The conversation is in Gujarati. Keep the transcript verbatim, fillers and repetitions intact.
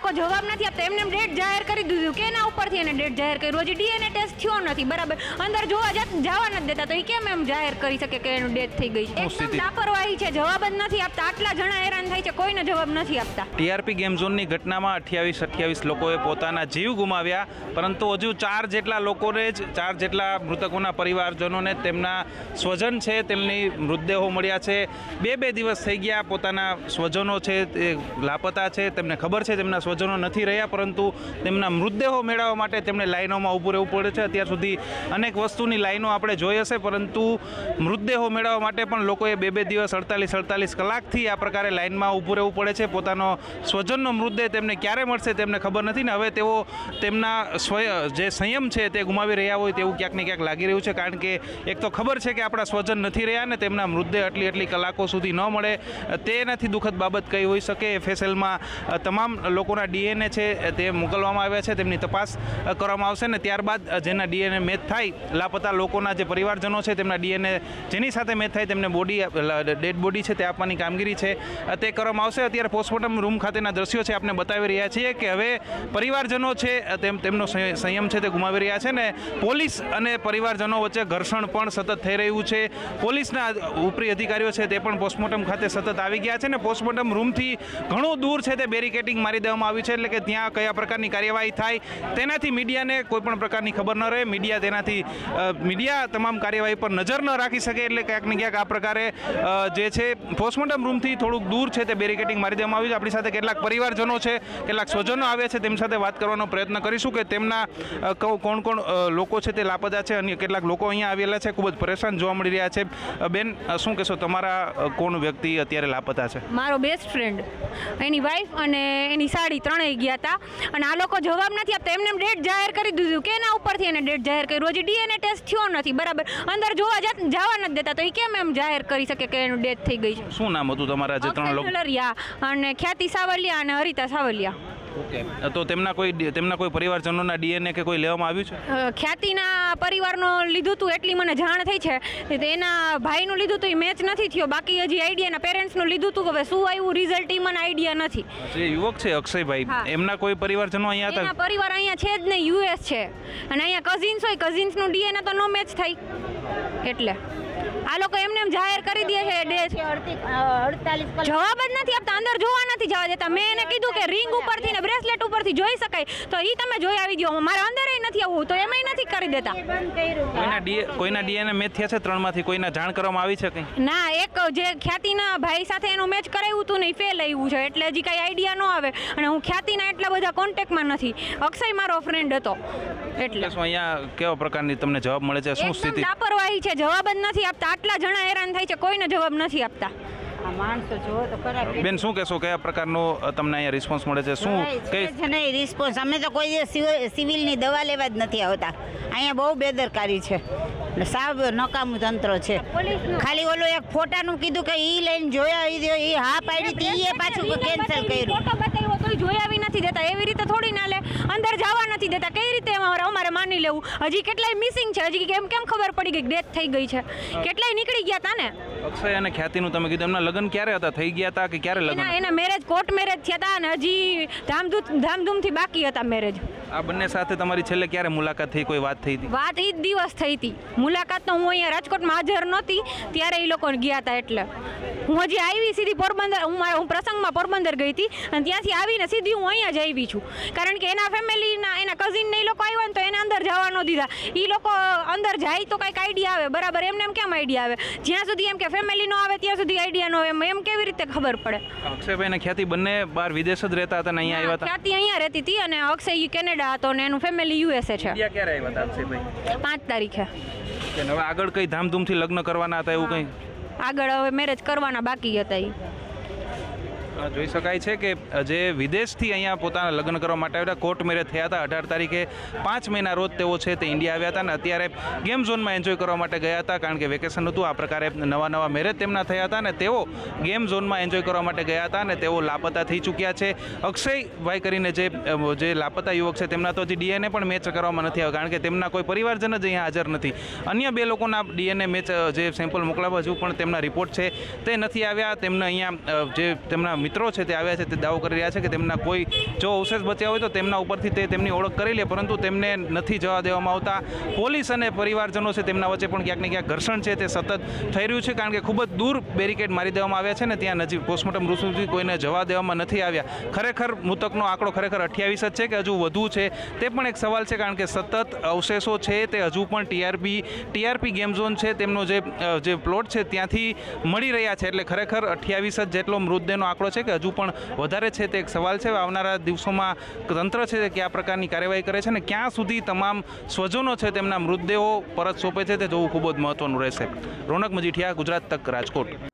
લોકો જવાબ નથી આપતા. એમને ડેટ જાહેર કરી દીધું કે એના ઉપરથી એને ડેટ જાહેર કર્યું. હજી ડીએનએ ટેસ્ટ થયો નથી, બરાબર. અંદર જોવા જવા નથી દેતા, તો એ કેમ એમ જાહેર કરી શકે કે એનું ડેથ થઈ ગઈ? એકદમ લાપરવાહી છે, જવાબ જ નથી આપતા. આટલા જણા હેરાન થાય છે, કોઈને જવાબ નથી આપતા. ટીઆરપી ગેમ ઝોનની ઘટનામાં અઠ્યાવીસ અઠ્યાવીસ લોકોએ પોતાના જીવ ગુમાવ્યા, પરંતુ હજુ ચાર જેટલા લોકોને જ ચાર જેટલા મૃતકોના પરિવારજનોને તેમના સ્વજન છે તેમની મૃતદેહો મળ્યા છે. બે બે દિવસ થઈ ગયા, પોતાના સ્વજનો છે તે લાપતા છે, તેમને ખબર છે તેમના સ્વજનો નથી રહ્યા, પરંતુ તેમના મૃતદેહો મેળવવા માટે તેમને લાઈનોમાં ઊભું રહેવું પડે છે. અત્યાર સુધી અનેક વસ્તુની લાઈનો આપણે જોઈ હશે, પરંતુ મૃતદેહો મેળવવા માટે પણ લોકોએ બે બે દિવસ અડતાલીસ અડતાલીસ કલાકથી આ પ્રકારે લાઈનમાં ઊભું રહેવું પડે છે. પોતાનો સ્વજનનો મૃતદેહ તેમને ક્યારે મળશે તેમને ખબર નથી ને હવે તેઓ તેમના સ્વય જે સંયમ છે તે ગુમાવી રહ્યા હોય તેવું ક્યાંક ને ક્યાંક લાગી રહ્યું છે. કારણ કે એક તો ખબર છે કે આપણા સ્વજન નથી રહ્યા ને તેમના મૃતદેહ આટલી આટલી કલાકો સુધી ન મળે, તેનાથી દુઃખદ બાબત કઈ હોઈ શકે. એફએસએલમાં તમામ લોકોના ડીએનએ છે તે મોકલવામાં આવ્યા છે, તેમની તપાસ કરવામાં આવશે ને ત્યારબાદ જેના ડીએનએ મેચ થાય, લાપતા લોકોના જે પરિવારજનો છે તેમના ડીએનએ જેની સાથે મેચ થાય તેમને બોડી ડેડ બોડી છે તે આપવાની કામગીરી છે તે કરવામાં આવશે. અત્યારે પોસ્ટમોર્ટમ રૂમ ખાતેના દ્રશ્યો છે આપણે બતાવી રહ્યા છીએ કે હવે પરિવારજનો છે તેમ તેમનો સંયમ છે તે ગુમાવી રહ્યા છે ને પોલીસ અને પરિવારજનો વચ્ચે ઘર્ષણ પણ સતત થઈ રહ્યું છે. પોલીસના ઉપરી અધિકારીઓ છે તે પણ પોસ્ટમોર્ટમ ખાતે સતત આવી ગયા છે ને પોસ્ટમોર્ટમ રૂમથી ઘણું દૂર છે તે બેરિકેટિંગ મારી દેવામાં આવ્યું છે, એટલે કે ત્યાં કયા પ્રકારની કાર્યવાહી થાય તેનાથી મીડિયાને કોઈ પણ પ્રકારની ખબર ન રહે, મીડિયા તેનાથી મીડિયા તમામ કાર્યવાહી પર નજર ન રાખી શકે. એટલે ક્યાંક ને ક્યાંક આ પ્રકારે જે છે પોસ્ટમોર્ટમ રૂમથી થોડુંક દૂર છે તે બેરિકેટિંગ મારી દેવામાં આવ્યું છે. આપણી સાથે કેટલાક પરિવારજનો છે, કેટલાક સ્વજનો આવ્યા છે, તેમની સાથે વાત કરવાનો પ્રયત્ન કરીશું કે તેમના કોણ કોણ લોકો છે તે લાપતા છે. અન્ય કેટલાક લોકો અહીંયા આવેલા છે, ખૂબ જ પરેશાન જોવા મળી રહ્યા છે. બેન, શું કહેશો, તમારા કોણ વ્યક્તિ અત્યારે લાપતા છે? મારો બેસ્ટ ફ્રેન્ડ, એની વાઈફ અને એની સાડી ત્રણેય ગયા હતા અને આ લોકો જવાબ નથી આપતા. એમને ડેટ જાહેર કરી દીધું કે એના ઉપરથી એને ડેટ જાહેર કર્યું. હજી ડીએનએ ટેસ્ટ થયો નથી, બરાબર. અંદર જોવા જવા નથી દેતા, તો એ કેમ એમ જાહેર કરી શકે કે એનું ડેથ થઈ ગઈ છે? શું નામ હતું તમારા જે ત્રણ લોકો? અને ખ્યાતિ સાવલિયા અને હરિતા સાવલિયા. ઓકે, તો તેમના કોઈ તેમના કોઈ પરિવારજનોના ડીએનએ કે કોઈ લેવામાં આવ્યું છે? ખ્યાતિના પરિવારનો લીધું હતું એટલી મને જાણ થઈ છે. એના ભાઈનું લીધું હતું, એ મેચ નથી થયો. બાકી હજી આઈડિયાના પેરેન્ટ્સનું લીધું હતું, હવે શું આવ્યું રિઝલ્ટ એ મને આઈડિયા નથી. જે યુવક છે અક્ષયભાઈ, એમના કોઈ પરિવારજનો અહીંયા હતા? એના પરિવાર અહીંયા છે જ નહીં, યુએસ છે. અને અહીંયા કઝિન્સ હોય, કઝિન્સનું ડીએનએ તો નો મેચ થાય. એટલે આ લોકો એમને એમ જાહેર કરી દે છે ડેટ, જવાબ જ નથી આપતા, અંદર જોવા નથી જવા દેતા. મેં એને કીધું કે રિંગ ઉપરથી ને બ્રેસલેટ ઉપરથી જોઈ શકાય, તો એ તમે જોઈ આવી દો. મારા અંદર નથી આવવું, તો એમાંય નથી કરી દેતા. કોઈના ડી કોઈના ડીએનએ મેચ થયા છે ત્રણમાંથી? કોઈના જાણ કરવામાં આવી છે કંઈ? ના, એક જે ખ્યાતિના ભાઈ સાથે એનું મેચ કરાવ્યું હતું ને એ ફેલ આવ્યું છે, એટલે હજી કાંઈ આઈડિયા ન આવે. અને હું ખ્યાતિના એટલા બધા કોન્ટેક્ટમાં નથી. અક્ષય મારો ફ્રેન્ડ હતો. એટલે શું અહીંયા કેવા પ્રકારની તમને જવાબ મળે છે? શું સ્થિતિ? લાપરવાહી છે, જવાબ જ નથી આપતા. આટલા જણા હેરાન થાય છે, કોઈને જવાબ નથી આપતા. બેન, શું કહેશો, કયા પ્રકારનો તમને અહીંયા રિસ્પોન્સ મળે છે? શું કઈ નહીં રિસ્પોન્સ? અમે તો કોઈ સિવિલની દવા લેવા જ નથી આવતા. અહીંયા બહુ બેદરકારી છે, સાવ નકામું તંત્ર છે. ખાલી ઓલો એક ફોટાનું કીધું કે ઈ લઈને જોયા, એ હા પાડી હતી, એ પાછું કેન્સલ કર્યું. ફોટો બતાવ્યો તો જોઈ આવી નથી દેતા. એવી રીતે થોડી ના લે, અંદર જવા નથી દેતા. કઈ રીતે અમારે માની લેવું? હજી કેટલાય મિસિંગ છે, હજી કેમ કેમ ખબર પડી ગઈ ડેથ થઈ ગઈ છે? કેટલાય નીકળી ગયા હતા ને. અક્ષય અને ખ્યાતિનું તમે કીધું, એમના લગ્ન ક્યારે હતા? થઈ ગયા હતા કે ક્યારે લગ્ન? એના મેરેજ કોર્ટ મેરેજ થયા હતા અને હજી ધામધૂમ ધામધૂમથી બાકી હતા મેરેજ. આ બંને સાથે તમારી છેલ્લે ક્યારે મુલાકાત થઈ? કોઈ વાત થઈ હતી? વાત એ જ દિવસ થઈ હતી. મુલાકાત તો હું અહીંયા રાજકોટમાં હાજર નહોતી, ત્યારે એ લોકો ગયા હતા. એટલે હું હજી આવી સીધી પોરબંદર, હું મારા હું પ્રસંગમાં પોરબંદર ગઈ હતી અને ત્યાંથી આવીને સીધી હું અહીંયા જ આવી છું. કારણ કે એના ફેમિલીના એના કઝિનને એ લોકો આવ્યા ને તો એને અંદર જવા ન દીધા. એ લોકો અંદર જાય તો કંઈક આઈડિયા આવે, બરાબર. એમને એમ કેમ આઈડિયા આવે? જ્યાં સુધી એમ કે ફેમિલી નો આવે ત્યાં સુધી આઈડિયા નો આવે, એમ એમ કેવી રીતે ખબર પડે? અક્ષયભાઈ અને ખ્યાતિ બંને બહાર વિદેશ જ રહેતા હતા ને અહીંયા આવ્યા હતા? ખ્યાતિ અહીંયા રહેતી હતી અને અક્ષય કેનેડા હતો ને એનું ફેમિલી યુએસએ છે. ઇન્ડિયા ક્યારે આવ્યા હતા અક્ષયભાઈ? પાંચ તારીખે. હવે આગળ કઈ ધામધૂમથી લગ્ન કરવાના હતા એવું કંઈ? આગળ હવે મેરેજ કરવાના બાકી હતા. એ જોઈ શકાય છે કે જે વિદેશથી અહીંયા પોતાના લગ્ન કરવા માટે આવ્યા, કોર્ટ મેરેજ થયા હતા અઢાર તારીખે. પાંચ મહિના રોજ તેઓ છે તે ઇન્ડિયા આવ્યા હતા અને અત્યારે ગેમ ઝોનમાં એન્જોય કરવા માટે ગયા હતા, કારણ કે વેકેશન હતું. આ પ્રકારે નવા નવા મેરેજ તેમના થયા હતા અને તેઓ ગેમ ઝોનમાં એન્જોય કરવા માટે ગયા હતા અને તેઓ લાપતા થઈ ચૂક્યા છે. અક્ષયભાઈ કરીને જે જે લાપતા યુવક છે તેમના તો હજી ડીએનએ પણ મેચ કરવામાં નથી આવ્યા, કારણ કે તેમના કોઈ પરિવારજન જ અહીંયા હાજર નથી. અન્ય બે લોકોના ડીએનએ મેચ જે સેમ્પલ મોકલાવવા હજુ પણ તેમના રિપોર્ટ છે તે નથી આવ્યા. તેમને અહીંયા જે તેમના મિત્રો છે તે આવ્યા છે તે દાવો કરી રહ્યા છે કે તેમના કોઈ જો અવશેષ બચ્યા હોય તો તેમના ઉપરથી તે તેમની ઓળખ કરી લે, પરંતુ તેમને નથી જવા દેવામાં આવતા. પોલીસ અને પરિવારજનો છે તેમના વચ્ચે પણ ક્યાંક ને ક્યાંક ઘર્ષણ છે તે સતત થઈ રહ્યું છે, કારણ કે ખૂબ જ દૂર બેરિકેડ મારી દેવામાં આવ્યા છે ને ત્યાં નજીક પોસ્ટમોર્ટમ સુધી કોઈને જવા દેવામાં નથી આવ્યા. ખરેખર મૃતકનો આંકડો ખરેખર અઠ્યાવીસ જ છે કે હજુ વધુ છે તે પણ એક સવાલ છે, કારણ કે સતત અવશેષો છે તે હજુ પણ ટીઆરપી ટીઆરપી ગેમ ઝોન છે તેમનો જે જે પ્લોટ છે ત્યાંથી મળી રહ્યા છે. એટલે ખરેખર અઠ્યાવીસ જ જેટલો મૃતદેહનો આંકડો છે કે હજુ પણ વધારે છે તે એક સવાલ છે. આવનારા દિવસોમાં તંત્ર છે તે કયા પ્રકારની કાર્યવાહી કરે છે ને ક્યાં સુધી તમામ સ્વજનો છે તેમના મૃતદેહો પરત સોંપે છે તે જોવું ખૂબ જ મહત્વનું રહેશે. રોનક મજીઠિયા, ગુજરાત તક, રાજકોટ.